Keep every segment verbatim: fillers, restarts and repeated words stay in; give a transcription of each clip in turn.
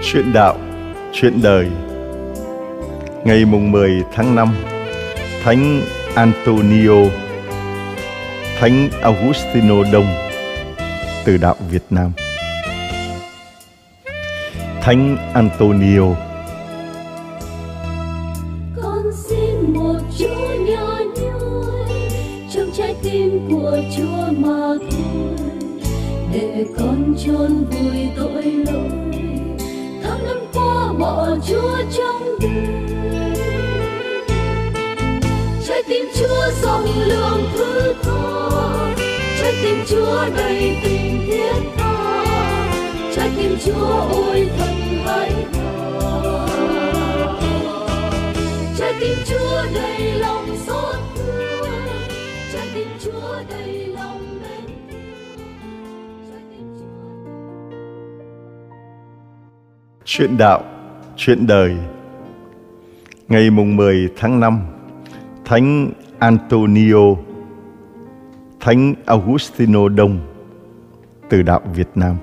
Chuyện đạo, chuyện đời. Ngày mùng mười tháng năm, Thánh Antonio, Thánh Augustino Đông, từ đạo Việt Nam. Thánh Antonio. Con xin một Chúa nhỏ nhoi trong trái tim của Chúa mà thôi, để con chôn vùi tội lỗi, thăm năm qua bỏ Chúa trong đời. Trái tim Chúa rộng lượng thứ tha, trái tim Chúa đầy tình thiết tha, trái tim Chúa ôi thật hãi thà. Trái tim Chúa đầy lòng xót thương, trái tim Chúa đầy lòng mến thương, trái tim Chúa. Chuyện đạo, chuyện đời. Ngày mùng mười tháng năm, Thánh Antonio, Thánh Augustino Đông, từ đạo Việt Nam.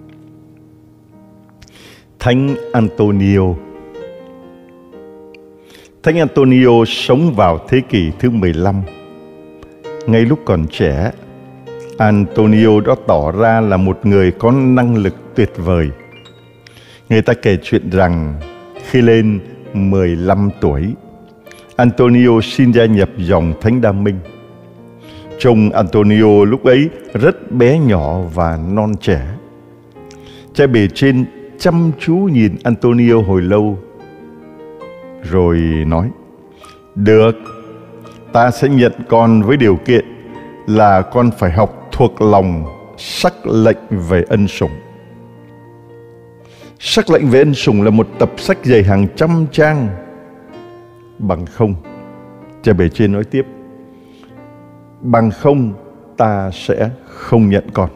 Thánh Antonio. Thánh Antonio sống vào thế kỷ thứ mười lăm. Ngay lúc còn trẻ, Antonio đã tỏ ra là một người có năng lực tuyệt vời. Người ta kể chuyện rằng khi lên mười lăm tuổi, Antonio xin gia nhập dòng Thánh Đa Minh. Trông Antonio lúc ấy rất bé nhỏ và non trẻ. Cha bề trên chăm chú nhìn Antonio hồi lâu, rồi nói: "Được, ta sẽ nhận con với điều kiện là con phải học thuộc lòng sắc lệnh về ân sủng." Sắc lệnh về ân sủng là một tập sách dày hàng trăm trang. Bằng không, cha bề trên nói tiếp, bằng không ta sẽ không nhận con.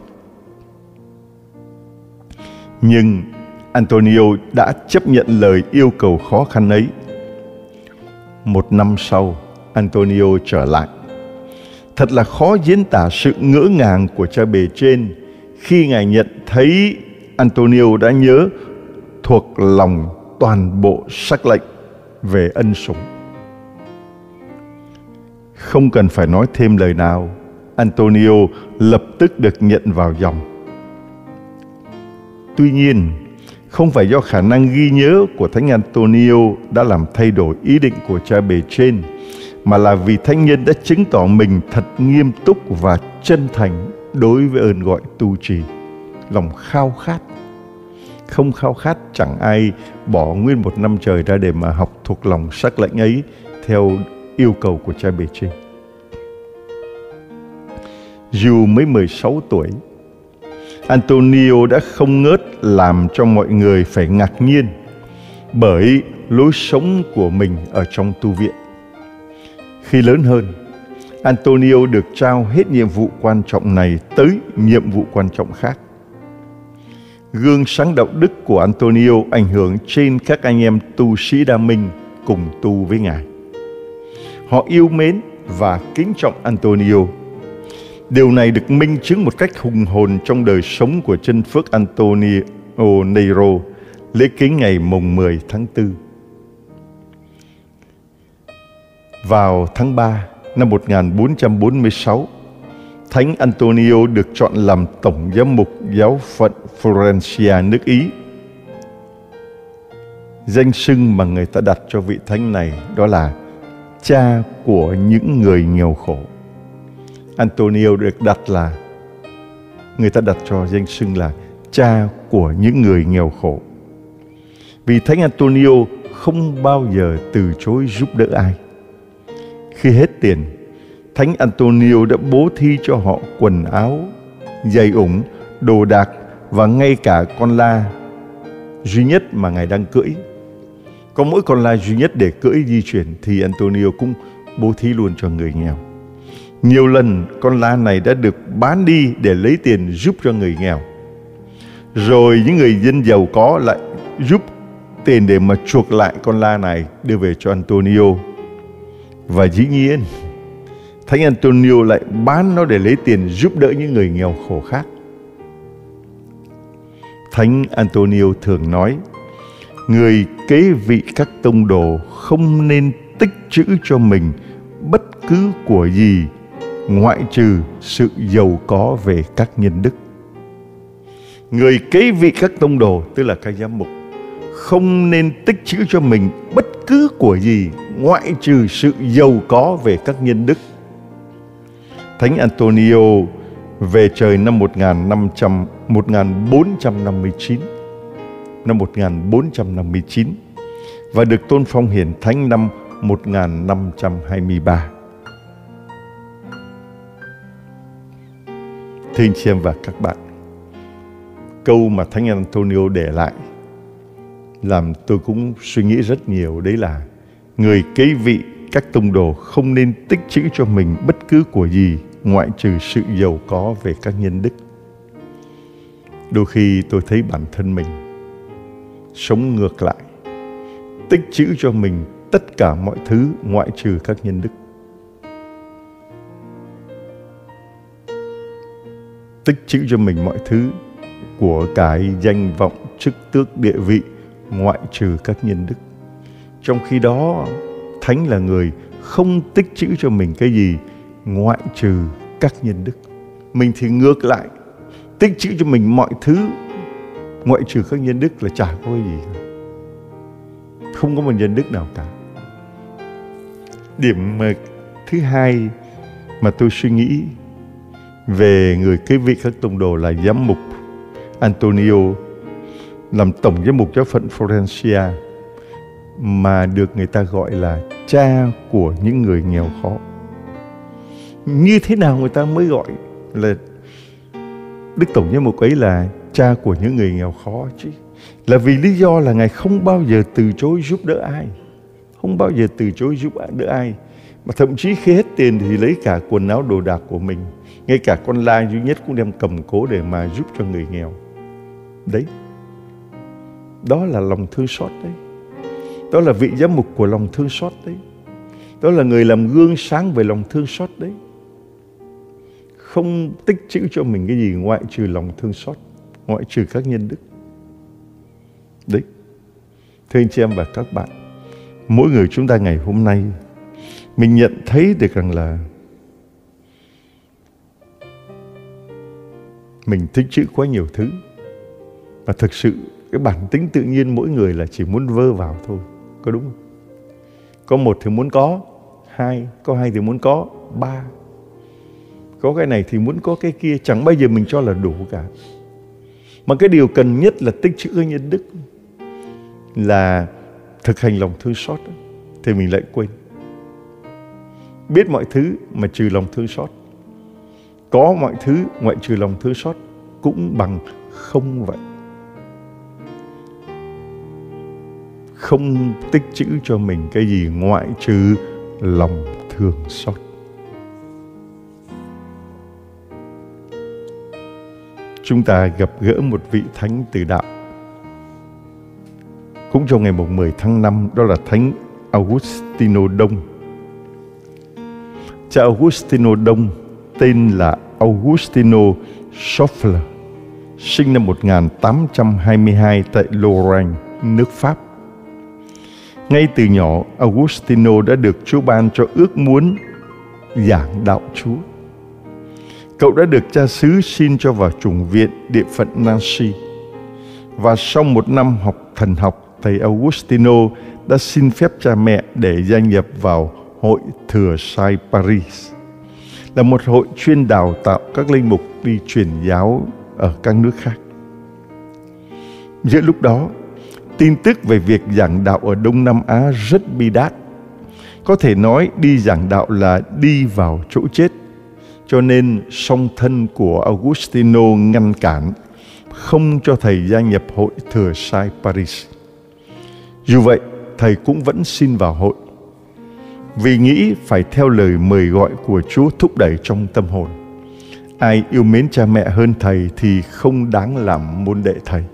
Nhưng Antonio đã chấp nhận lời yêu cầu khó khăn ấy. Một năm sau, Antonio trở lại. Thật là khó diễn tả sự ngỡ ngàng của cha bề trên khi Ngài nhận thấy Antonio đã nhớ thuộc lòng toàn bộ sắc lệnh về ân sủng. Không cần phải nói thêm lời nào, Antonio lập tức được nhận vào dòng. Tuy nhiên, không phải do khả năng ghi nhớ của Thánh Antonio đã làm thay đổi ý định của cha bề trên, mà là vì thánh nhân đã chứng tỏ mình thật nghiêm túc và chân thành đối với ơn gọi tu trì. Lòng khao khát. Không khao khát, chẳng ai bỏ nguyên một năm trời ra để mà học thuộc lòng sắc lệnh ấy theo yêu cầu của cha bề trên. Dù mới mười sáu tuổi, Antonio đã không ngớt làm cho mọi người phải ngạc nhiên bởi lối sống của mình ở trong tu viện. Khi lớn hơn, Antonio được trao hết nhiệm vụ quan trọng này tới nhiệm vụ quan trọng khác. Gương sáng đạo đức của Antonio ảnh hưởng trên các anh em tu sĩ Đa Minh cùng tu với Ngài. Họ yêu mến và kính trọng Antonio. Điều này được minh chứng một cách hùng hồn trong đời sống của chân phước Antonio Neiro, lễ kính ngày mùng mười tháng tư. Vào tháng ba năm một nghìn bốn trăm bốn mươi sáu, Thánh Antonio được chọn làm tổng giám mục giáo phận Florencia, nước Ý. Danh xưng mà người ta đặt cho vị thánh này đó là cha của những người nghèo khổ. Antonio được đặt là, người ta đặt cho danh xưng là cha của những người nghèo khổ. Vì Thánh Antonio không bao giờ từ chối giúp đỡ ai. Khi hết tiền, Thánh Antonio đã bố thí cho họ quần áo, giày ủng, đồ đạc và ngay cả con la duy nhất mà Ngài đang cưỡi. Có mỗi con la duy nhất để cưỡi di chuyển thì Antonio cũng bố thí luôn cho người nghèo. Nhiều lần con la này đã được bán đi để lấy tiền giúp cho người nghèo. Rồi những người dân giàu có lại giúp tiền để mà chuộc lại con la này đưa về cho Antonio. Và dĩ nhiên, Thánh Antonio lại bán nó để lấy tiền giúp đỡ những người nghèo khổ khác. Thánh Antonio thường nói, Người kế vị các tông đồ không nên tích trữ cho mình bất cứ của gì ngoại trừ sự giàu có về các nhân đức. Người kế vị các tông đồ, tức là các giám mục, không nên tích trữ cho mình bất cứ của gì ngoại trừ sự giàu có về các nhân đức. Thánh Antonio về trời năm một nghìn bốn trăm năm mươi chín, năm một nghìn bốn trăm năm mươi chín và được tôn phong hiển thánh năm một nghìn năm trăm hai mươi ba. Thưa anh chị em và các bạn, câu mà Thánh Antonio để lại làm tôi cũng suy nghĩ rất nhiều. Đấy là người kế vị các tông đồ không nên tích trữ cho mình bất cứ của gì ngoại trừ sự giàu có về các nhân đức. Đôi khi tôi thấy bản thân mình sống ngược lại, tích trữ cho mình tất cả mọi thứ ngoại trừ các nhân đức. Tích trữ cho mình mọi thứ của cải, danh vọng, chức tước, địa vị ngoại trừ các nhân đức. Trong khi đó, Thánh là người không tích trữ cho mình cái gì ngoại trừ các nhân đức. Mình thì ngược lại, tích trữ cho mình mọi thứ ngoại trừ các nhân đức là chả có cái gì cả. Không có một nhân đức nào cả. Điểm thứ hai mà tôi suy nghĩ về người kế vị các tông đồ là giám mục Antonio, làm tổng giám mục giáo phận Florencia, mà được người ta gọi là cha của những người nghèo khó. Như thế nào người ta mới gọi là Đức tổng giám mục ấy là cha của những người nghèo khó chứ? Là vì lý do là Ngài không bao giờ từ chối giúp đỡ ai, không bao giờ từ chối giúp đỡ ai, mà thậm chí khi hết tiền thì lấy cả quần áo đồ đạc của mình, ngay cả con lai duy nhất cũng đem cầm cố để mà giúp cho người nghèo. Đấy, đó là lòng thương xót đấy. Đó là vị giám mục của lòng thương xót đấy. Đó là người làm gương sáng về lòng thương xót đấy. Không tích trữ cho mình cái gì ngoại trừ lòng thương xót, ngoại trừ các nhân đức. Đấy, thưa anh chị em và các bạn, mỗi người chúng ta ngày hôm nay mình nhận thấy được rằng là mình tích trữ quá nhiều thứ. Và thực sự cái bản tính tự nhiên mỗi người là chỉ muốn vơ vào thôi. Có đúng không? Có một thì muốn có, hai, có hai thì muốn có, ba. Có cái này thì muốn có cái kia, chẳng bao giờ mình cho là đủ cả. Mà cái điều cần nhất là tích trữ cái nhân đức, là thực hành lòng thương xót, thì mình lại quên. Biết mọi thứ mà trừ lòng thương xót, có mọi thứ ngoại trừ lòng thương xót cũng bằng không vậy. Không tích trữ cho mình cái gì ngoại trừ lòng thương xót. Chúng ta gặp gỡ một vị thánh từ đạo cũng trong ngày mười tháng năm, đó là Thánh Augustino Đông. Cha Augustino Đông tên là Augustino Schoeffler, sinh năm một nghìn tám trăm hai mươi hai tại Lorraine, nước Pháp. Ngay từ nhỏ, Augustino đã được Chúa ban cho ước muốn giảng đạo Chúa. Cậu đã được cha xứ xin cho vào chủng viện địa phận Nancy. Và sau một năm học thần học, thầy Augustino đã xin phép cha mẹ để gia nhập vào Hội Thừa Sai Paris, là một hội chuyên đào tạo các linh mục đi truyền giáo ở các nước khác. Giữa lúc đó, tin tức về việc giảng đạo ở Đông Nam Á rất bi đát. Có thể nói đi giảng đạo là đi vào chỗ chết. Cho nên song thân của Augustino ngăn cản, không cho thầy gia nhập Hội Thừa Sai Paris. Dù vậy, thầy cũng vẫn xin vào hội, vì nghĩ phải theo lời mời gọi của Chúa thúc đẩy trong tâm hồn. Ai yêu mến cha mẹ hơn thầy thì không đáng làm môn đệ thầy.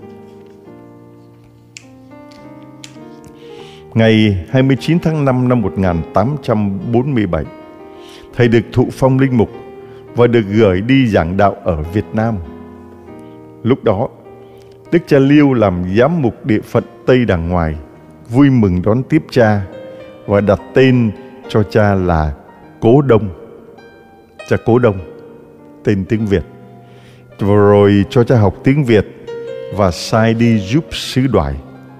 Ngày hai mươi chín tháng năm năm một nghìn tám trăm bốn mươi bảy, thầy được thụ phong linh mục và được gửi đi giảng đạo ở Việt Nam. Lúc đó, Đức cha Liêu làm giám mục địa phận Tây Đàng Ngoài, vui mừng đón tiếp cha và đặt tên cho cha là Cố Đông. Cha Cố Đông, tên tiếng Việt. Và rồi cho cha học tiếng Việt và sai đi giúp sứ đoài.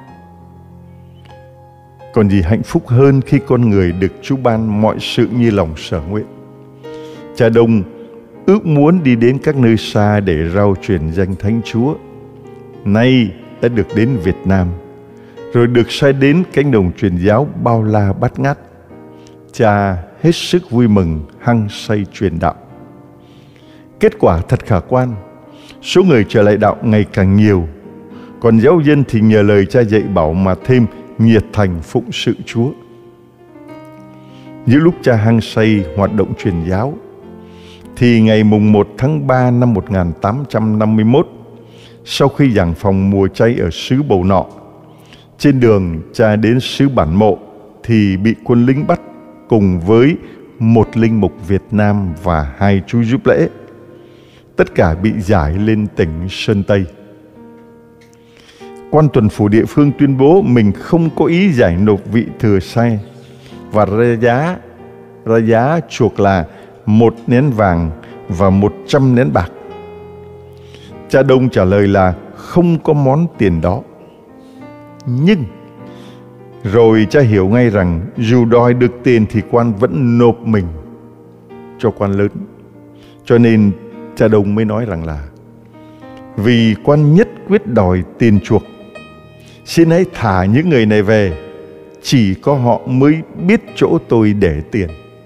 Còn gì hạnh phúc hơn khi con người được Chúa ban mọi sự như lòng sở nguyện. Cha Đông ước muốn đi đến các nơi xa để rao truyền danh Thánh Chúa. Nay đã được đến Việt Nam, rồi được sai đến cánh đồng truyền giáo bao la bát ngát. Cha hết sức vui mừng, hăng say truyền đạo. Kết quả thật khả quan, số người trở lại đạo ngày càng nhiều. Còn giáo dân thì nhờ lời cha dạy bảo mà thêm nhiệt thành phụng sự Chúa. Những lúc cha hăng say hoạt động truyền giáo, thì ngày mùng một tháng ba năm một nghìn tám trăm năm mươi mốt, sau khi giảng phòng mùa chay ở xứ Bầu Nọ, trên đường cha đến xứ Bản Mộ thì bị quân lính bắt cùng với một linh mục Việt Nam và hai chú giúp lễ. Tất cả bị giải lên tỉnh Sơn Tây. Quan tuần phủ địa phương tuyên bố mình không có ý giải nộp vị thừa sai và ra giá, ra giá chuộc là một nén vàng và một trăm nén bạc. Cha Đông trả lời là không có món tiền đó. Nhưng rồi cha hiểu ngay rằng dù đòi được tiền thì quan vẫn nộp mình cho quan lớn. Cho nên cha Đông mới nói rằng là vì quan nhất quyết đòi tiền chuộc, xin hãy thả những người này về, chỉ có họ mới biết chỗ tôi để tiền.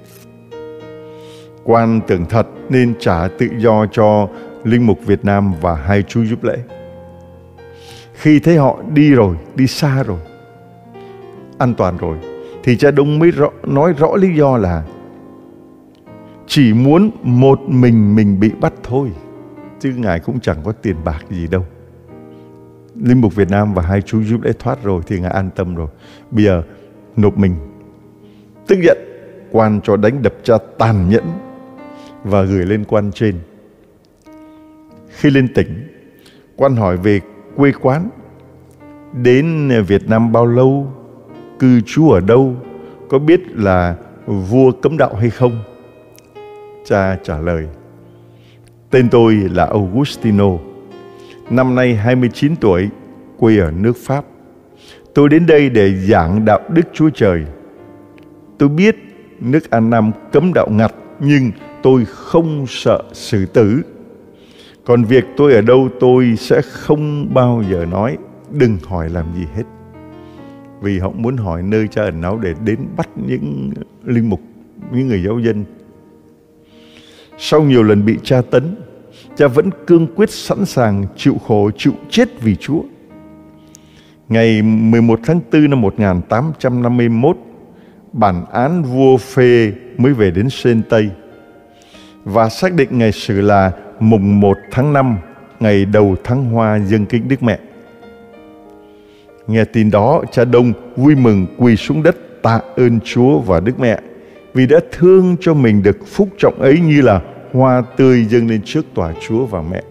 Quan tưởng thật nên trả tự do cho linh mục Việt Nam và hai chú giúp lễ. Khi thấy họ đi rồi, đi xa rồi, an toàn rồi, thì cha Đông mới rõ, nói rõ lý do là chỉ muốn một mình mình bị bắt thôi, chứ ngài cũng chẳng có tiền bạc gì đâu. Linh mục Việt Nam và hai chú giúp lễ thoát rồi thì ngài an tâm rồi. Bây giờ nộp mình. Tức giận, quan cho đánh đập cha tàn nhẫn và gửi lên quan trên. Khi lên tỉnh, quan hỏi về quê quán, đến Việt Nam bao lâu, cư trú ở đâu, có biết là vua cấm đạo hay không? Cha trả lời, tên tôi là Augustino, năm nay hai mươi chín tuổi, quê ở nước Pháp. Tôi đến đây để giảng đạo Đức Chúa Trời. Tôi biết nước An Nam cấm đạo ngặt, nhưng tôi không sợ xử tử. Còn việc tôi ở đâu tôi sẽ không bao giờ nói, đừng hỏi làm gì hết. Vì họ muốn hỏi nơi cha ẩn náu để đến bắt những linh mục, những người giáo dân. Sau nhiều lần bị tra tấn, cha vẫn cương quyết sẵn sàng chịu khổ, chịu chết vì Chúa. Ngày mười một tháng tư năm một nghìn tám trăm năm mươi mốt, bản án vua phê mới về đến Sơn Tây và xác định ngày xử là mùng một tháng năm, ngày đầu tháng Hoa dâng kính Đức Mẹ. Nghe tin đó, cha Đông vui mừng quỳ xuống đất tạ ơn Chúa và Đức Mẹ vì đã thương cho mình được phúc trọng ấy như là hoa tươi dâng lên trước tòa Chúa và Mẹ.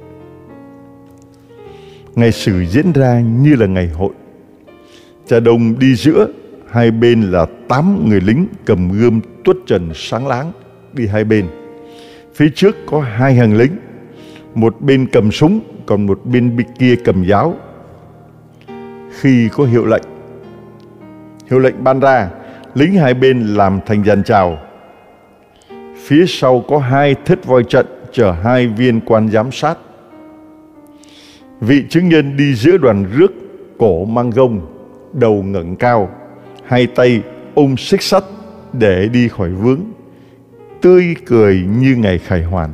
Ngày xử diễn ra như là ngày hội. Cha Đông đi giữa, hai bên là tám người lính cầm gươm tuốt trần sáng láng đi hai bên. Phía trước có hai hàng lính, một bên cầm súng, còn một bên kia cầm giáo. Khi có hiệu lệnh, hiệu lệnh ban ra, lính hai bên làm thành dàn chào. Phía sau có hai thớt voi trận chở hai viên quan giám sát. Vị chứng nhân đi giữa đoàn rước, cổ mang gông, đầu ngẩng cao, hai tay ôm xích sắt để đi khỏi vướng, tươi cười như ngày khải hoàn.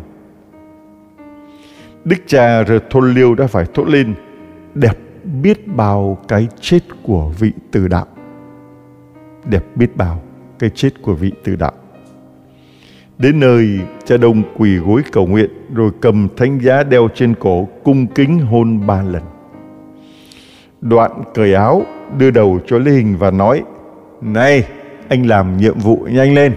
Đức cha Rờ Thôn Liêu đã phải thốt lên, đẹp biết bao cái chết của vị từ đạo. Đẹp biết bao cái chết của vị từ đạo. Đến nơi, cha Đông quỳ gối cầu nguyện, rồi cầm thánh giá đeo trên cổ cung kính hôn ba lần. Đoạn cởi áo, đưa đầu cho Lê Hình và nói, này, anh làm nhiệm vụ nhanh lên.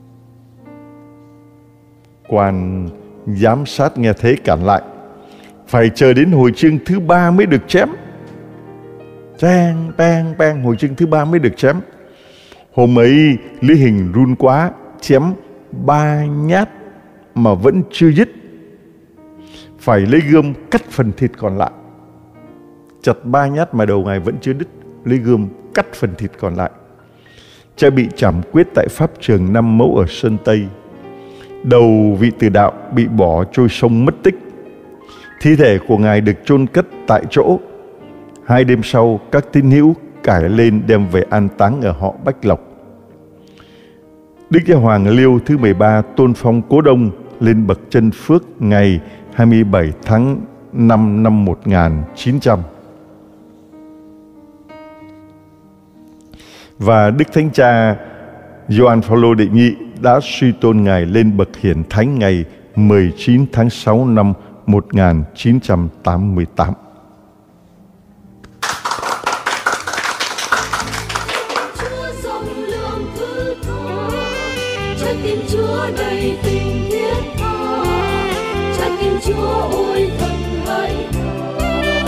Quan giám sát nghe thế cản lại. phải chờ đến hồi chương thứ ba mới được chém. Bang, bang, bang, hồi chương thứ ba mới được chém. Hôm ấy Lý Hình run quá, chém ba nhát mà vẫn chưa dứt, phải lấy gươm cắt phần thịt còn lại. Chặt ba nhát mà đầu ngài vẫn chưa đứt, lấy gươm cắt phần thịt còn lại. Cha bị trảm quyết tại pháp trường Năm Mẫu ở Sơn Tây. Đầu vị tử đạo bị bỏ trôi sông mất tích. Thi thể của ngài được chôn cất tại chỗ. Hai đêm sau, các tín hữu cải lên đem về an táng ở họ Bách Lộc. Đức Giáo Hoàng Liêu thứ mười ba tôn phong Cố Đông lên bậc chân phước ngày hai mươi bảy tháng năm năm một nghìn chín trăm. Và Đức Thánh Cha Gioan Phaolô đệ nhị đã suy tôn ngài lên bậc hiển thánh ngày mười chín tháng sáu năm một nghìn chín trăm tám mươi tám. Trái tim Chúa đầy tình thiết tha, trái tim Chúa ôi thật hãy thờ.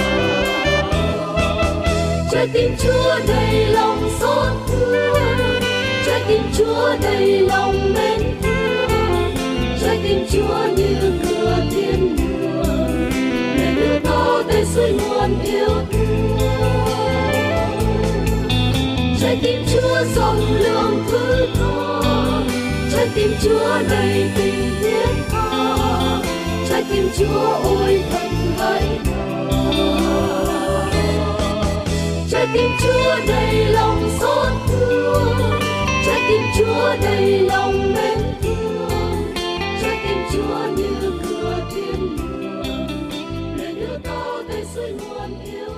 Trái tim Chúa đầy lòng xót thương, trái tim Chúa đầy lòng mến thương, trái tim Chúa như cửa thiên đường, để đưa tao tới suối nguồn yêu thương. Trái tim Chúa rộng lượng thứ tha, trái tim Chúa đầy tình thiết tha, trái tim Chúa ôi thật hãy thờ. Trái tim Chúa đầy lòng xót thương, trái tim Chúa đầy lòng mến thương, trái tim Chúa như cửa thiên đường, để đưa tao tới suối nguồn yêu.